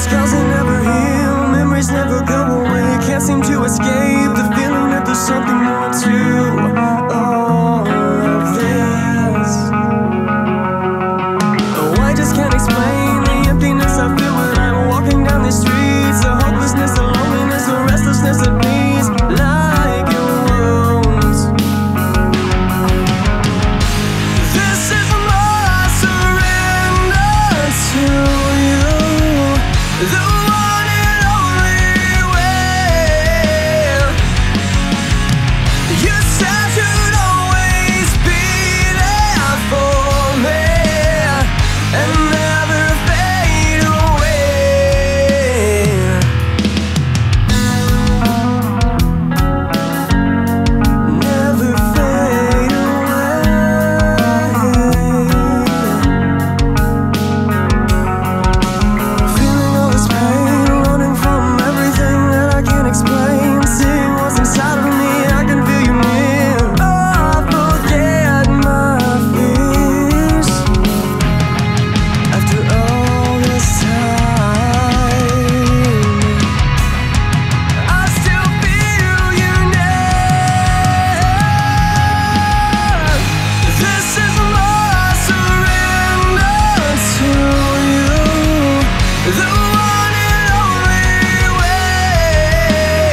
Scars they never heal, memories never go away. Can't seem to escape the feeling that there's something more to all of this. Oh, I just can't explain the emptiness I feel when I'm walking down the streets. The hopelessness, the loneliness, the restlessness that bleeds like your wounds. This is my surrender to you, the one and only way. You said you'd always be there for me and never fade away. Never fade away. Feeling all this pain, running from everything that I can't explain. Seeing what's inside of me, I can feel you near. Oh, I forget my fears after all this time. I still feel you near. This is my surrender to you, the one and only way.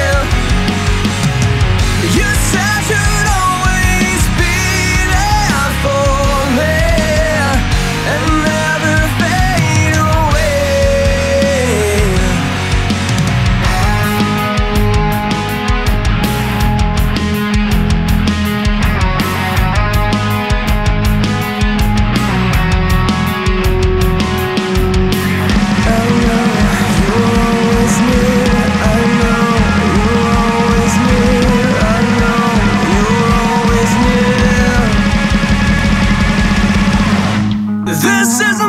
You said you'd always be there for me and never fade away. I know you're always near. I know you're always near. I know you're always near. This is